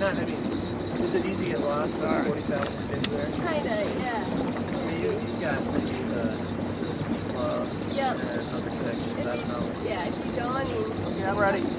not, I mean, is it easy to get lost with 40,000 kids there? Kinda, yeah. I mean, you got maybe the club Yep. and other connections, I don't know. Yeah, if you don't, I mean... Yeah, I'm ready.